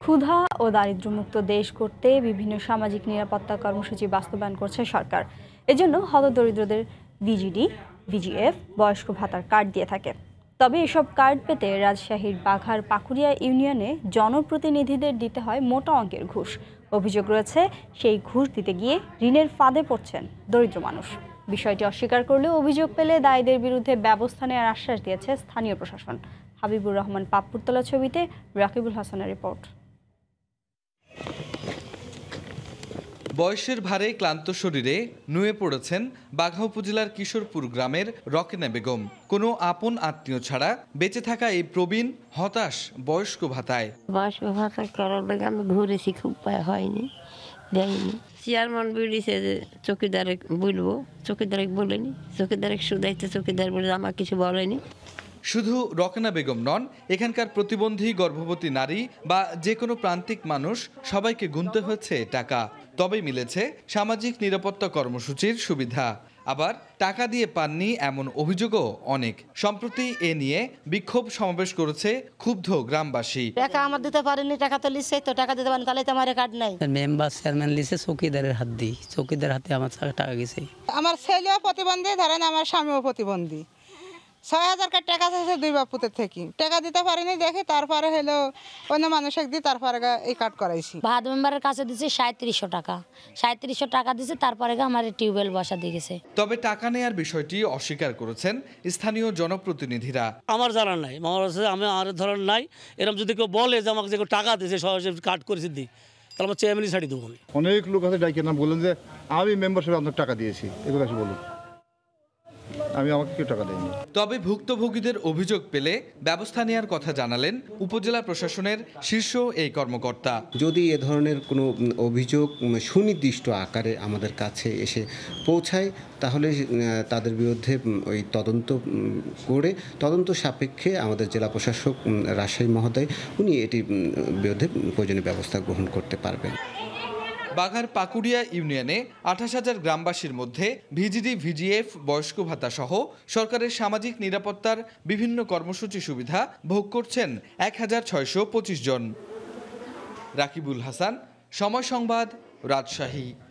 ক্ষুধা ও দারিদ্র্যমুক্ত দেশ করতে বিভিন্ন সামাজিক নিরাপত্তা কর্মসূচি বাস্তবায়ন করছে সরকার। এজন্য হতদরিদ্রদের ভিজিডি, ভিজিএফ, বয়স্ক ভাতার কার্ড দিয়ে থাকে। তবে এসব কার্ড পেতে রাজশাহীর বাঘার পাকুড়িয়া ইউনিয়নে জনপ্রতিনিধিদের দিতে হয় মোটা অঙ্কের ঘুষ। অভিযোগ রয়েছে, সেই ঘুষ দিতে গিয়ে ঋণের ফাঁদে পড়ছেন দরিদ্র মানুষ। বিষয়টি অস্বীকার করলেও অভিযোগ পেলে দায়ীদের বিরুদ্ধে ব্যবস্থা নেওয়ার আশ্বাস দিয়েছে স্থানীয় প্রশাসন। হাবিবুর রহমান পাপ্পুর তোলা ছবিতে রাকিবুল হাসানের রিপোর্ট। বয়সের ভারে ক্লান্ত শরীরে নুয়ে পড়েছেন বাঘা উপজেলার কিশোরপুর গ্রামের রকেনা বেগম। কোনো আপন আত্মীয় ছাড়া বেঁচে থাকা এই প্রবীণ হতাশ বয়স্ক ভাতায়। বয়স্ক ভাতা করার লাগে আমি ঘুরেছি, খুব হয়নি, দেয়নি। চেয়ারম্যান বলেছে যে চৌকিদারে বলবো, চৌকিদারে বলেনি, চৌকিদারে শুধাইতে চৌকিদার বলে আমার কিছু বলেনি। শুধু রকেনা বেগম নন, এখানকার প্রতিবন্ধী গর্ভবতী নারী বা যে কোনো প্রান্তিক মানুষ সবাইকে গুনতে হয়েছে টাকা, তবেই মিলেছে সামাজিক নিরাপত্তা কর্মসূচির সুবিধা। আবার টাকা দিয়ে পাননি এমন অভিযোগও অনেক। সম্প্রতি এ নিয়ে বিক্ষোভ সমাবেশ করেছে ক্ষুব্ধ গ্রামবাসী। টাকা আমার দিতে পারেনি, টাকা তো লিখছে, তো টাকা দিতে পারেন, তাহলে তো আমার কার্ড নাই। মেম্বার চেয়ারম্যান লিখে চৌকিদারের হাত দিই, চৌকিদার হাতে আমার টাকা গেছে। আমার ছেলেও প্রতিবন্ধী, ধরেন আমার স্বামীও প্রতিবন্ধী। ৬,০০০ টাকা চাইছে দুই বাপুতের থেকে, টাকা দিতে পারিনি দেখে, তারপরে হলো অন্য মানুষকে দিয়ে তারপরে এই কার্ড করাইছি। ভাত মেম্বারের কাছে দিচ্ছে ৩৭০০ টাকা, ৩৭০০ টাকা দিচ্ছে, তারপরে আমার টিউবওয়েল বসা দিয়ে গেছে। তবে টাকা নেয়ার বিষয়টি অস্বীকার করেছেন স্থানীয় জনপ্রতিনিধিরা। আমার জানা নাই, আমি আর ধরেন নাই, এরকম যদি কেউ বলে যে আমাকে যে টাকা দিয়েছে সহজে কার্ড করেছে দিই, তাহলে আমার চেয়ারম্যানই ছাড়ি দেবো। অনেক লোক আছে ডাইকে না বললেন যে আমি মেম্বারশিপে আপনার টাকা দিয়েছি, এগুলো আছে বলুন, আমাকে কেউ টাকা দেয়নি। তবে ভুক্তভোগীদের অভিযোগ পেলে ব্যবস্থা নেওয়ার কথা জানালেন উপজেলা প্রশাসনের শীর্ষ এই কর্মকর্তা। যদি এ ধরনের কোনো অভিযোগ সুনির্দিষ্ট আকারে আমাদের কাছে এসে পৌঁছায়, তাহলে তাদের বিরুদ্ধে ওই তদন্ত সাপেক্ষে আমাদের জেলা প্রশাসক রাজশাহী মহোদয় উনি এটির বিরুদ্ধে প্রয়োজনীয় ব্যবস্থা গ্রহণ করতে পারবেন। বাঘার পাকুড়িয়া ইউনিয়নে ২৮,০০০ গ্রামবাসীর মধ্যে ভিজিডি, ভিজিএফ, বয়স্ক ভাতা সহ সরকারের সামাজিক নিরাপত্তার বিভিন্ন কর্মসূচি সুবিধা ভোগ করছেন ১,৬২৫ জন। রাকিবুল হাসান, সময় সংবাদ, রাজশাহী।